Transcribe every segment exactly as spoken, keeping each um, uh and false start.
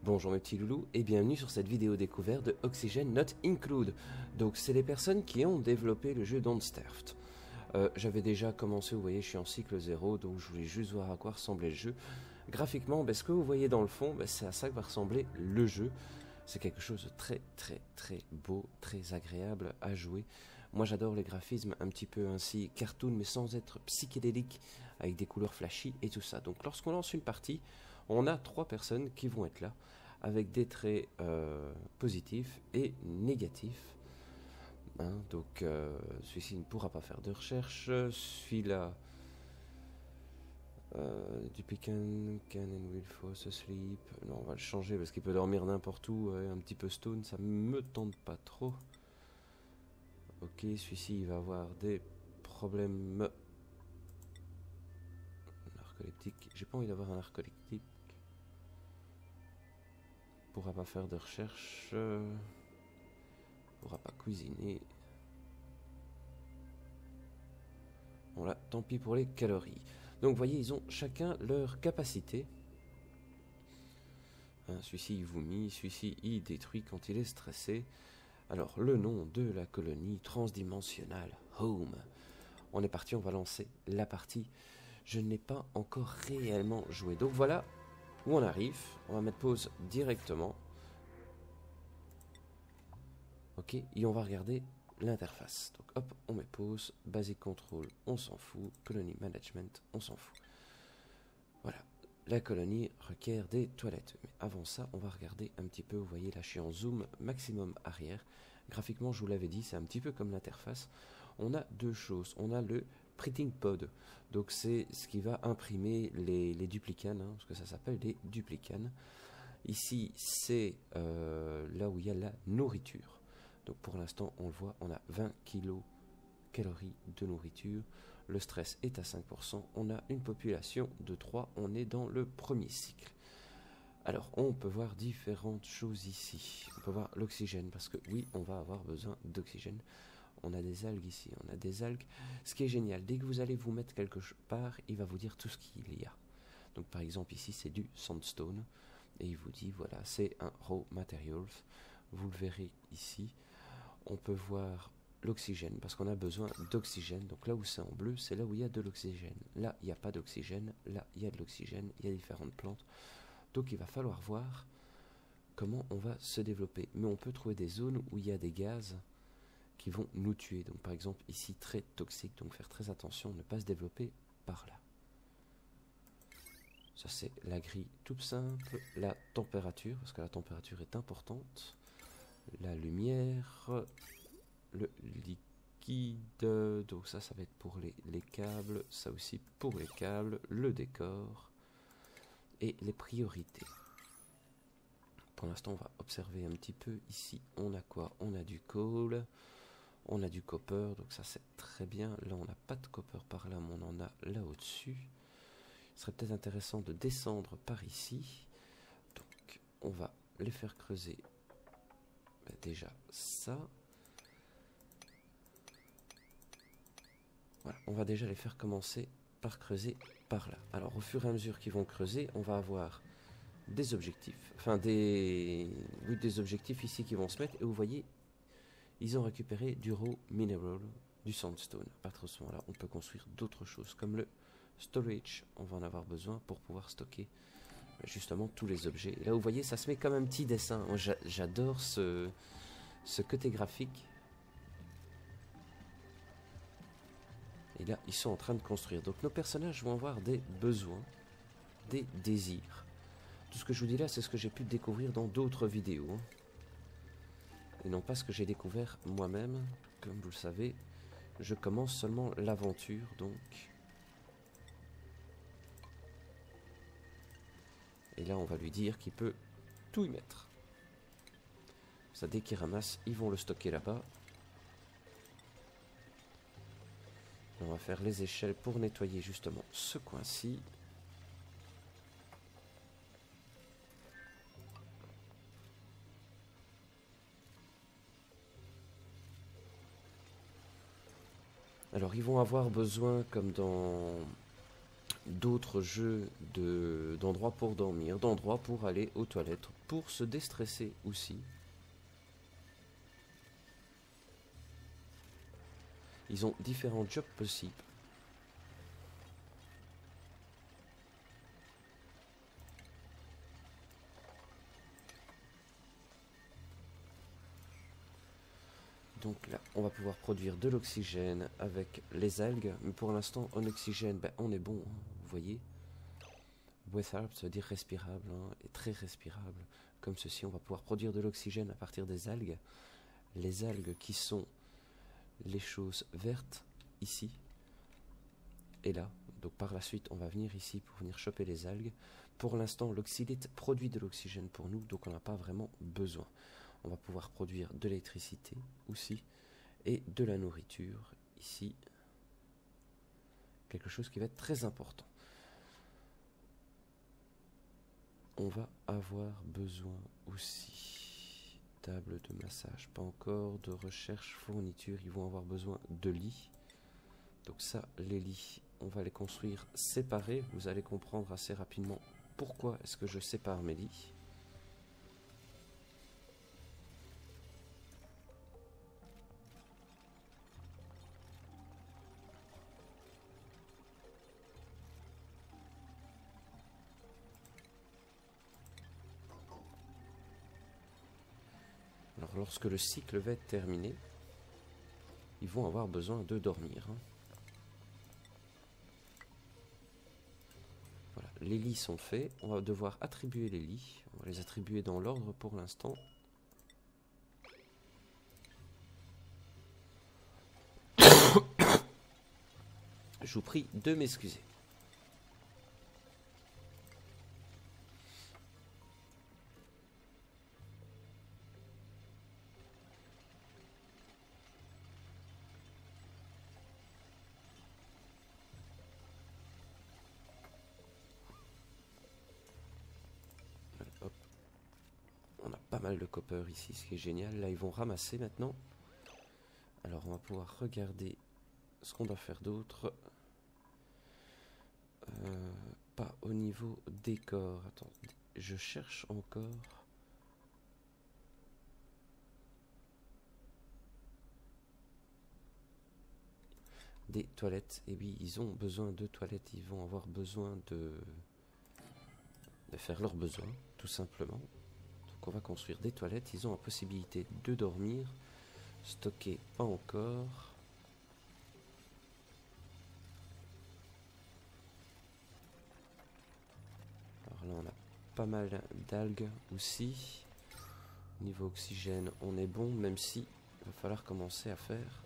Bonjour mes petits loulous et bienvenue sur cette vidéo découverte de Oxygen Not Include. Donc c'est les personnes qui ont développé le jeu Don't Starve. Euh, J'avais déjà commencé, vous voyez je suis en cycle zéro, donc je voulais juste voir à quoi ressemblait le jeu. Graphiquement, ben, ce que vous voyez dans le fond, ben, c'est à ça que va ressembler le jeu. C'est quelque chose de très très très beau, très agréable à jouer. Moi j'adore les graphismes un petit peu ainsi cartoon mais sans être psychédélique, avec des couleurs flashy et tout ça. Donc lorsqu'on lance une partie, on a trois personnes qui vont être là, avec des traits euh, positifs et négatifs. Hein, donc euh, celui-ci ne pourra pas faire de recherche, celui-là... Euh, du Pecan, can and will fall asleep. Non, on va le changer parce qu'il peut dormir n'importe où. Euh, un petit peu stone, ça me tente pas trop. Ok, celui-ci il va avoir des problèmes narcoleptiques. J'ai pas envie d'avoir un narcoleptique. Pourra pas faire de recherche. Euh, pourra pas cuisiner. Bon là, tant pis pour les calories. Donc vous voyez, ils ont chacun leur capacité. Hein, celui-ci il vomit, celui-ci il détruit quand il est stressé. Alors le nom de la colonie transdimensionnelle, Home. On est parti, on va lancer la partie. Je n'ai pas encore réellement joué. Donc voilà où on arrive. On va mettre pause directement. Ok, et on va regarder l'interface. Donc hop, on met pause, Basic Control, on s'en fout, Colony Management, on s'en fout. Voilà, la colonie requiert des toilettes. Mais avant ça, on va regarder un petit peu, vous voyez là je suis en zoom maximum arrière. Graphiquement, je vous l'avais dit, c'est un petit peu comme l'interface. On a deux choses, on a le Printing Pod, donc c'est ce qui va imprimer les, les duplicanes, hein, parce que ça s'appelle des duplicanes. Ici, c'est euh, là où il y a la nourriture. Donc pour l'instant, on le voit, on a vingt kilocalories de nourriture. Le stress est à cinq pour cent. On a une population de trois. On est dans le premier cycle. Alors, on peut voir différentes choses ici. On peut voir l'oxygène, parce que oui, on va avoir besoin d'oxygène. On a des algues ici, on a des algues. Ce qui est génial, dès que vous allez vous mettre quelque part, il va vous dire tout ce qu'il y a. Donc par exemple, ici, c'est du sandstone. Et il vous dit, voilà, c'est un raw materials. Vous le verrez ici. On peut voir l'oxygène, parce qu'on a besoin d'oxygène. Donc là où c'est en bleu, c'est là où il y a de l'oxygène. Là, il n'y a pas d'oxygène. Là, il y a de l'oxygène. Il y a différentes plantes. Donc il va falloir voir comment on va se développer. Mais on peut trouver des zones où il y a des gaz qui vont nous tuer. Donc par exemple, ici, très toxique. Donc faire très attention, ne pas se développer par là. Ça, c'est la grille toute simple. La température, parce que la température est importante. La lumière, le liquide, donc ça, ça va être pour les, les câbles, ça aussi pour les câbles, le décor et les priorités. Pour l'instant, on va observer un petit peu. Ici, on a quoi? On a du coal, on a du copper, donc ça c'est très bien. Là, on n'a pas de copper par là, mais on en a là au-dessus. Il serait peut-être intéressant de descendre par ici. Donc, on va les faire creuser. Ben déjà ça. Voilà, on va déjà les faire commencer par creuser par là. Alors au fur et à mesure qu'ils vont creuser, on va avoir des objectifs. Enfin des, oui, des objectifs ici qui vont se mettre. Et vous voyez, ils ont récupéré du raw mineral, du sandstone. À partir de ce moment-là, on peut construire d'autres choses comme le storage. On va en avoir besoin pour pouvoir stocker justement tous les objets. Et là vous voyez, ça se met comme un petit dessin. J'adore ce, ce côté graphique. Et là ils sont en train de construire. Donc nos personnages vont avoir des besoins, des désirs. Tout ce que je vous dis là, c'est ce que j'ai pu découvrir dans d'autres vidéos, hein. Et non pas ce que j'ai découvert moi-même. Comme vous le savez, je commence seulement l'aventure, donc... Et là, on va lui dire qu'il peut tout y mettre. Ça, dès qu'ils ramassent, ils vont le stocker là-bas. On va faire les échelles pour nettoyer justement ce coin-ci. Alors, ils vont avoir besoin, comme dans d'autres jeux de, d'endroits pour dormir, d'endroits pour aller aux toilettes, pour se déstresser aussi. Ils ont différents jobs possibles. Donc là, on va pouvoir produire de l'oxygène avec les algues. Mais pour l'instant, en oxygène, ben, on est bon, hein, vous voyez. Breathable, ça veut dire respirable, hein, et très respirable. Comme ceci, on va pouvoir produire de l'oxygène à partir des algues. Les algues qui sont les choses vertes, ici et là. Donc par la suite, on va venir ici pour venir choper les algues. Pour l'instant, l'oxylite produit de l'oxygène pour nous, donc on n'a pas vraiment besoin. On va pouvoir produire de l'électricité aussi et de la nourriture ici. Quelque chose qui va être très important. On va avoir besoin aussi table de massage, pas encore, de recherche, fourniture. Ils vont avoir besoin de lits. Donc ça, les lits, on va les construire séparés. Vous allez comprendre assez rapidement pourquoi est-ce que je sépare mes lits. Alors lorsque le cycle va être terminé, ils vont avoir besoin de dormir. Hein. Voilà, les lits sont faits. On va devoir attribuer les lits. On va les attribuer dans l'ordre pour l'instant. Je vous prie de m'excuser. Hop. On a pas mal de copper ici, ce qui est génial. Là, ils vont ramasser maintenant. Alors, on va pouvoir regarder ce qu'on doit faire d'autre. Euh, pas au niveau décor. Attends, je cherche encore. Des toilettes. Et oui, ils ont besoin de toilettes. Ils vont avoir besoin de, de faire leurs besoins, tout simplement. Donc on va construire des toilettes. Ils ont la possibilité de dormir. Stocker, pas encore. Alors là, on a pas mal d'algues aussi. Niveau oxygène, on est bon, même si il va falloir commencer à faire.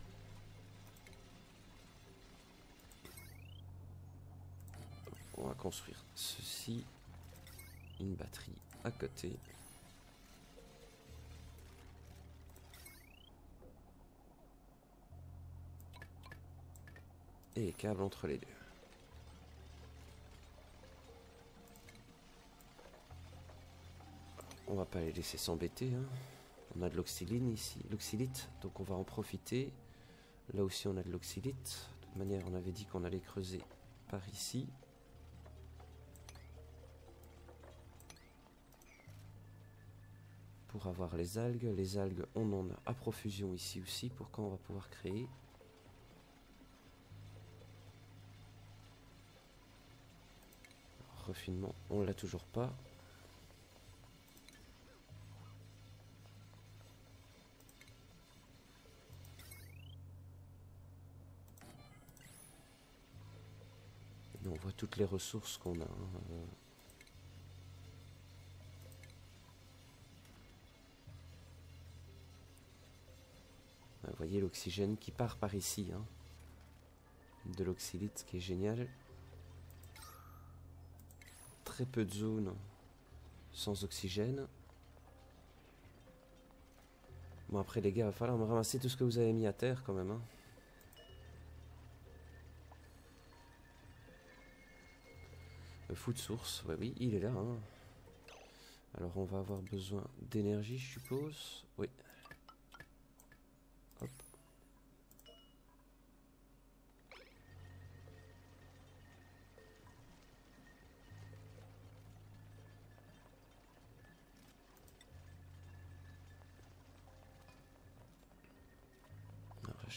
On va construire ceci. Une batterie à côté. Et les câbles entre les deux. On va pas les laisser s'embêter. Hein. On a de l'oxyline ici, l'oxylite, donc on va en profiter. Là aussi on a de l'oxylite. De toute manière, on avait dit qu'on allait creuser par ici. Pour avoir les algues. Les algues, on en a à profusion ici aussi, pour quand on va pouvoir créer. Refinement, on l'a toujours pas. Et on voit toutes les ressources qu'on a. Hein. Vous voyez l'oxygène qui part par ici. Hein. De l'oxylite, qui est génial. Très peu de zones sans oxygène. Bon après les gars, il va falloir me ramasser tout ce que vous avez mis à terre quand même. Hein. Le food source, ouais, oui, il est là. Hein. Alors on va avoir besoin d'énergie, je suppose. Oui. Hop.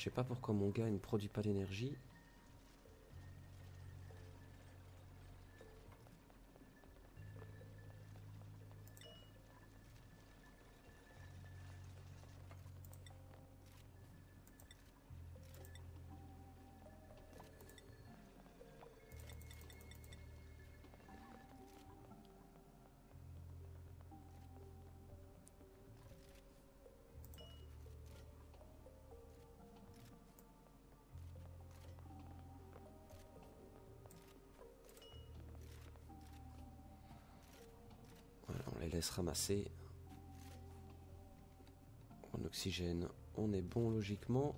sais pas pourquoi mon gars il ne produit pas d'énergie. On les laisse ramasser. En oxygène, on est bon logiquement.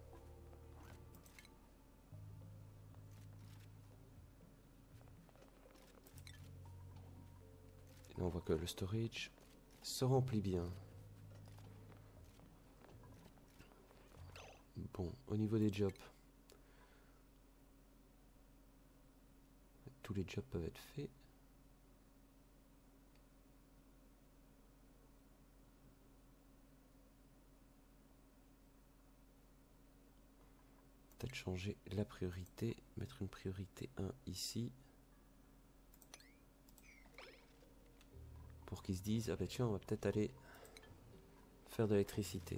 Et là, on voit que le storage se remplit bien. Bon, au niveau des jobs, tous les jobs peuvent être faits. Peut-être changer la priorité, mettre une priorité un ici. Pour qu'ils se disent, ah bah tiens, on va peut-être aller faire de l'électricité.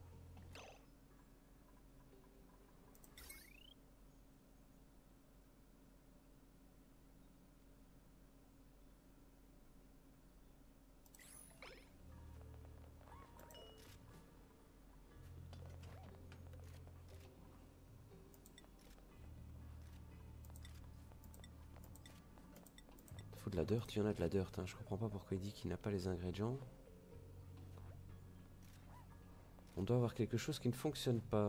Faut de la dirt, il y en a de la dirt, hein. Je comprends pas pourquoi il dit qu'il n'a pas les ingrédients. On doit avoir quelque chose qui ne fonctionne pas.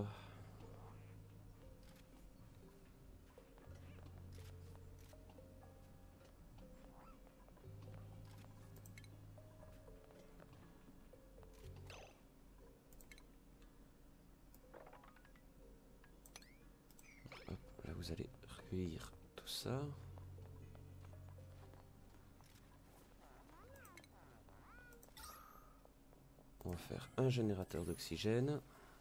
Hop, là vous allez recueillir tout ça. On va faire un générateur d'oxygène.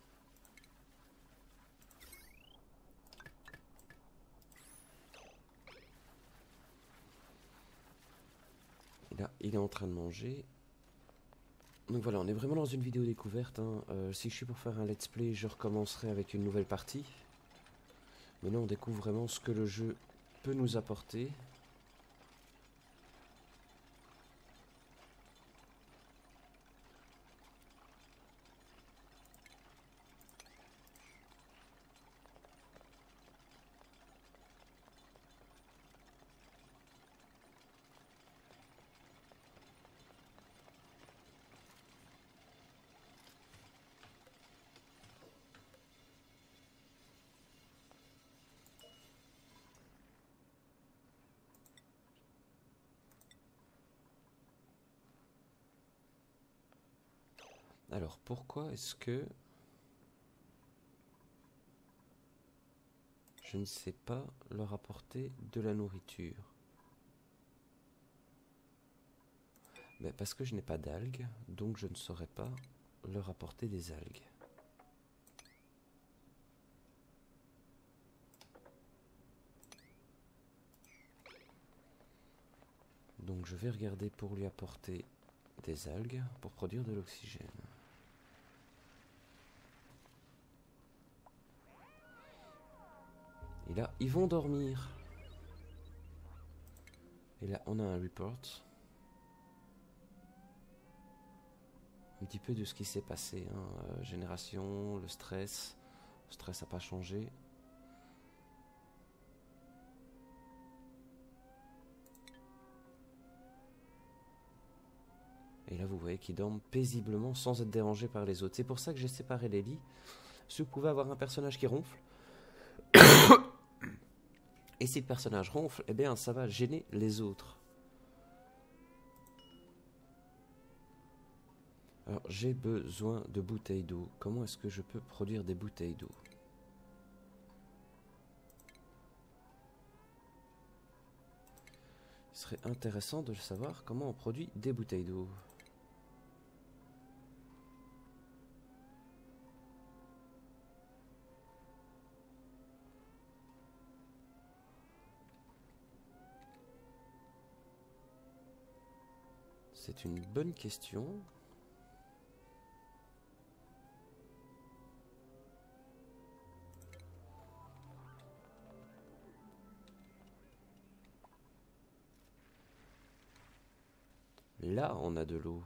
Et là, il est en train de manger. Donc voilà, on est vraiment dans une vidéo découverte, hein. Euh, si je suis pour faire un let's play, je recommencerai avec une nouvelle partie. Mais là, on découvre vraiment ce que le jeu peut nous apporter. Alors, pourquoi est-ce que je ne sais pas leur apporter de la nourriture? Ben parce que je n'ai pas d'algues, donc je ne saurais pas leur apporter des algues. Donc je vais regarder pour lui apporter des algues pour produire de l'oxygène. Et là, ils vont dormir. Et là, on a un report. Un petit peu de ce qui s'est passé. Hein. Euh, génération, le stress. Le stress n'a pas changé. Et là, vous voyez qu'ils dorment paisiblement sans être dérangés par les autres. C'est pour ça que j'ai séparé les lits. Si vous pouvez avoir un personnage qui ronfle. Et si le personnage ronfle, eh bien, ça va gêner les autres. Alors, j'ai besoin de bouteilles d'eau. Comment est-ce que je peux produire des bouteilles d'eau? Il serait intéressant de savoir comment on produit des bouteilles d'eau. C'est une bonne question. Là, on a de l'eau.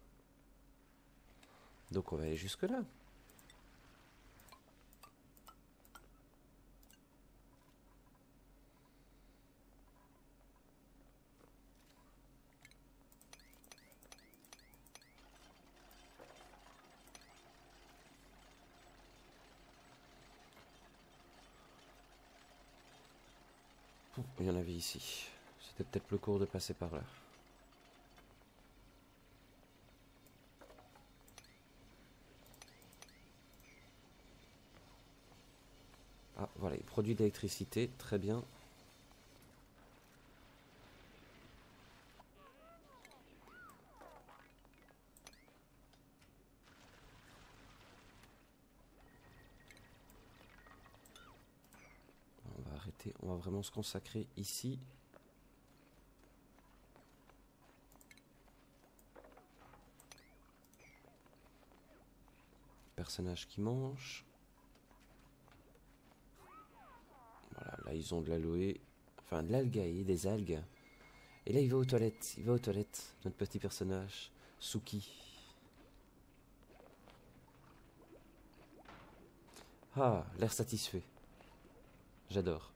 Donc on va aller jusque là. Oh, il y en avait ici. C'était peut-être plus court de passer par là. Ah, voilà, il produit de l'électricité, très bien. On va arrêter, on va vraiment se consacrer ici. Personnage qui mange. Voilà, là ils ont de l'aloe, enfin de l'algae, des algues. Et là il va aux toilettes, il va aux toilettes, notre petit personnage, Suki. Ah, l'air satisfait. J'adore.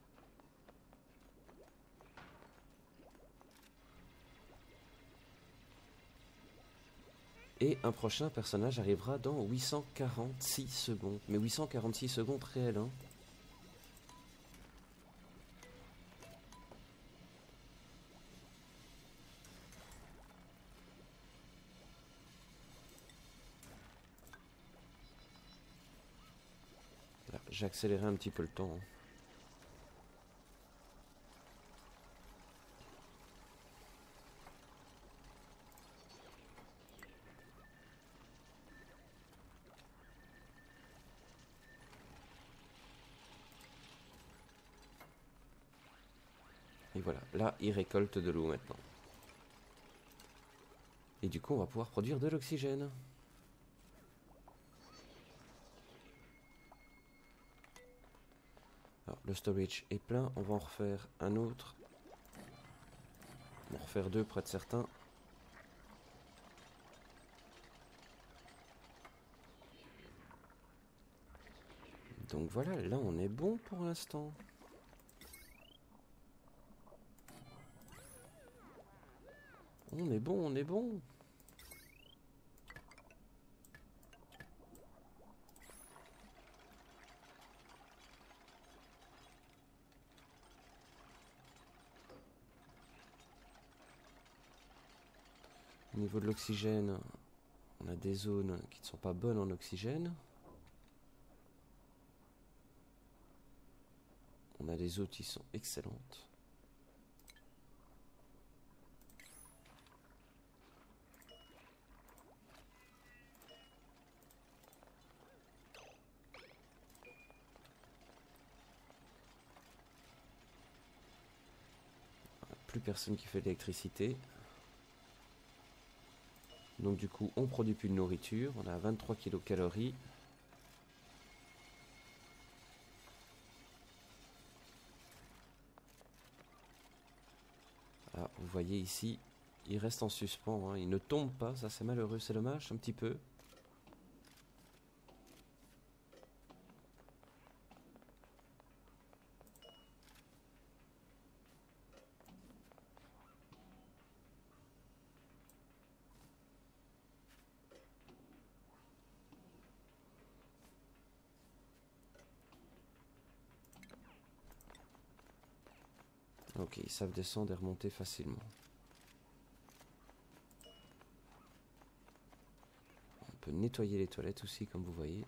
Et un prochain personnage arrivera dans huit cent quarante-six secondes. Mais huit cent quarante-six secondes réelles, hein. J'ai accéléré un petit peu le temps. Et voilà, là il récolte de l'eau maintenant. Et du coup on va pouvoir produire de l'oxygène. Alors le storage est plein, on va en refaire un autre. On va en refaire deux près de certains. Donc voilà, là on est bon pour l'instant. On est bon, on est bon. Au niveau de l'oxygène, on a des zones qui ne sont pas bonnes en oxygène. On a des autres qui sont excellentes. Plus personne qui fait de l'électricité. Donc du coup on produit plus de nourriture. On a vingt-trois kilocalories. Ah, vous voyez ici, il reste en suspens, hein. Il ne tombe pas, ça c'est malheureux, c'est dommage un petit peu. Ok, ils savent descendre et remonter facilement. On peut nettoyer les toilettes aussi, comme vous voyez.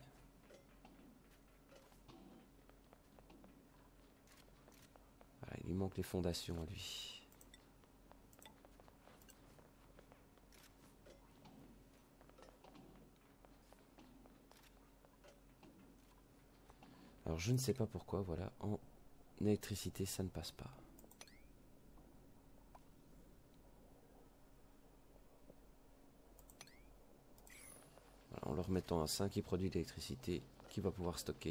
Voilà, il lui manque les fondations à lui. Alors je ne sais pas pourquoi, voilà, en électricité ça ne passe pas. le remettant à cinq, il produit de l'électricité qu'il va pouvoir stocker.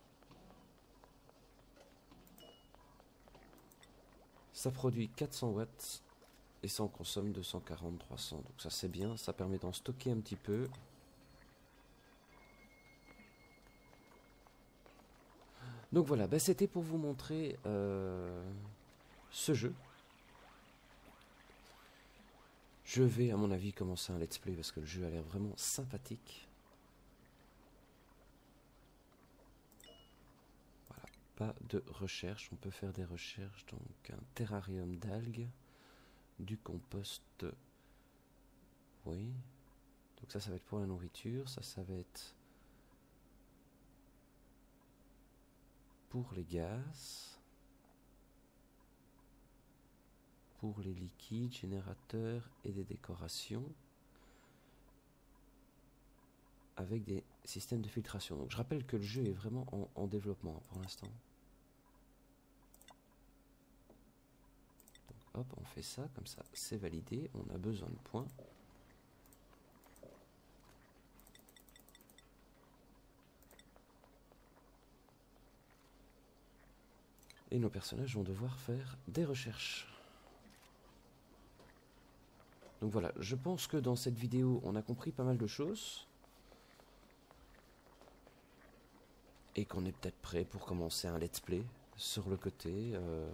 Ça produit quatre cents watts et ça en consomme deux cent quarante à trois cents. Donc ça c'est bien, ça permet d'en stocker un petit peu. Donc voilà, bah c'était pour vous montrer euh, ce jeu. Je vais à mon avis commencer un let's play parce que le jeu a l'air vraiment sympathique. Voilà, pas de recherche, on peut faire des recherches, donc un terrarium d'algues, du compost, oui, donc ça ça va être pour la nourriture, ça ça va être pour les gaz, pour les liquides, générateurs et des décorations, avec des systèmes de filtration. Donc je rappelle que le jeu est vraiment en, en développement pour l'instant. Hop, on fait ça, comme ça c'est validé, on a besoin de points. Et nos personnages vont devoir faire des recherches. Donc voilà, je pense que dans cette vidéo, on a compris pas mal de choses. Et qu'on est peut-être prêt pour commencer un let's play sur le côté. Euh,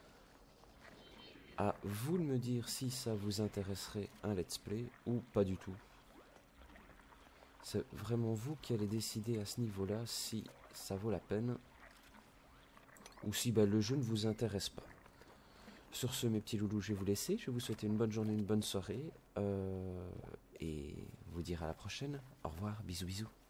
à vous de me dire si ça vous intéresserait un let's play ou pas du tout. C'est vraiment vous qui allez décider à ce niveau-là si ça vaut la peine. Ou si bah, le jeu ne vous intéresse pas. Sur ce, mes petits loulous, je vais vous laisser. Je vais vous souhaiter une bonne journée, une bonne soirée. Euh, et vous dire à la prochaine. Au revoir, bisous bisous.